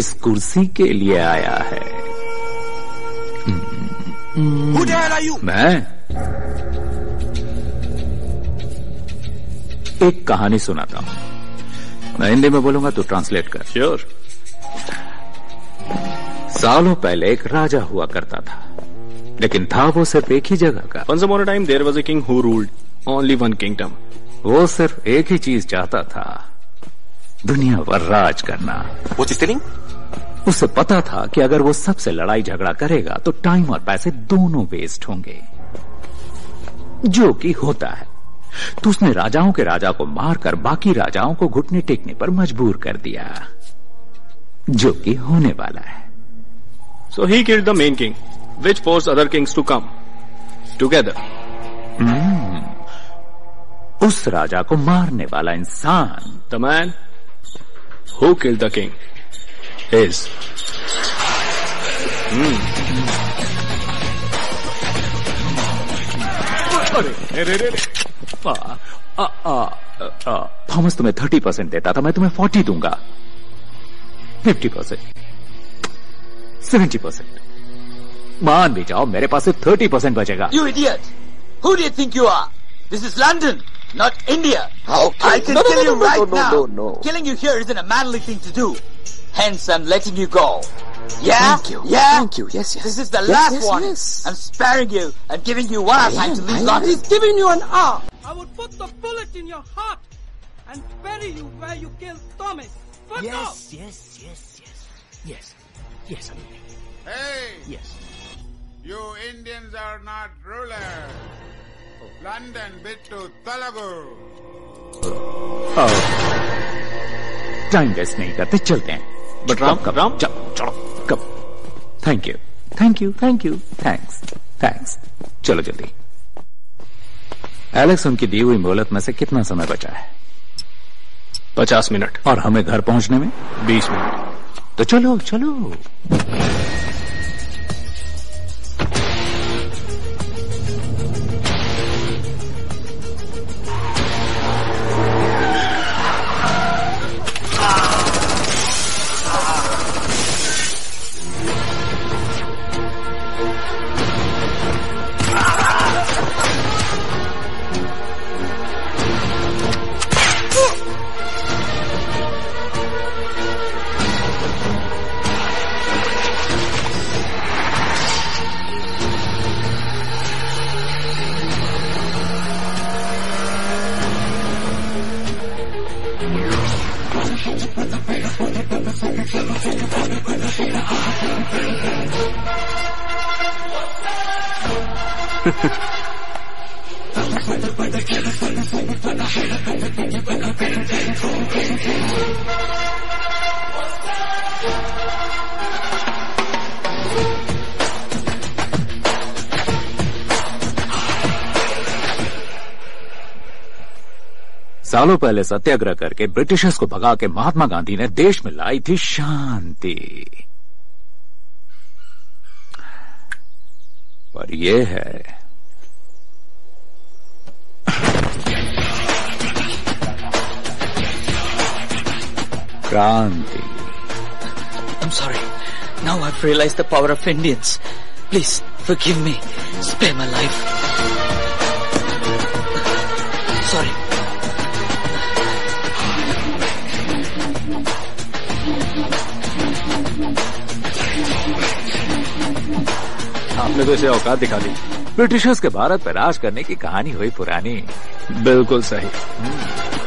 इस कुर्सी के लिए आया है। Who the hell are you? मैं एक कहानी सुनाता हूं। मैं हिंदी में बोलूंगा तो ट्रांसलेट कर। श्योर। सालों पहले एक राजा हुआ करता था, लेकिन था वो सिर्फ एक ही जगह का। Once upon a time there was a king who ruled only one kingdom. वो सिर्फ एक ही चीज चाहता था, दुनिया पर राज करना। What is telling? उसे पता था कि अगर वो सबसे लड़ाई झगड़ा करेगा तो टाइम और पैसे दोनों वेस्ट होंगे, जो कि होता है। तो उसने राजाओं के राजा को मारकर बाकी राजाओं को घुटने टेकने पर मजबूर कर दिया, जो कि होने वाला है। So he killed the main king, which forced other kings to come together. उस राजा को मारने वाला इंसान, The man who killed the king is Thomas तुम्हें 30% देता था, मैं तुम्हें 40 दूंगा। 50%, 70%। मान भी जाओ, मेरे पास 30% बचेगा। You idiot! Who do you think you are? This is London, not India. Okay. I can kill you right now. No. Killing you here isn't a manly thing to do. Hence, I'm letting you go. Yeah? Thank you. Yeah? Thank you. Yes. This is the Yes, last yes, one. yes. I'm sparing you and giving you one hour time to leave London. He's giving you an hour. I would put the bullet in your heart and bury you where you killed Thomas. But no! Yes. Hey! Yes. You Indians are not rulers. London bittu Telugu. Time waste नहीं करते, चलते हैं। But Ram, चलो कब? Thank you, thanks. चलो जल्दी। Alex, उनकी दी हुई मोहलत में से कितना समय बचा है? 50 मिनट। और हमें घर पहुंचने में 20 मिनट। तो चलो। सालों पहले सत्याग्रह करके ब्रिटिशर्स को भगा के महात्मा गांधी ने देश में लाई थी शांति। पर यह है क्रांति। I'm sorry. Now I've realized the power of Indians. Please forgive me. Spare my life. Sorry. आपने तो इसे औकात दिखा दी। ब्रिटिशर्स के भारत पर राज करने की कहानी हुई पुरानी। बिल्कुल सही।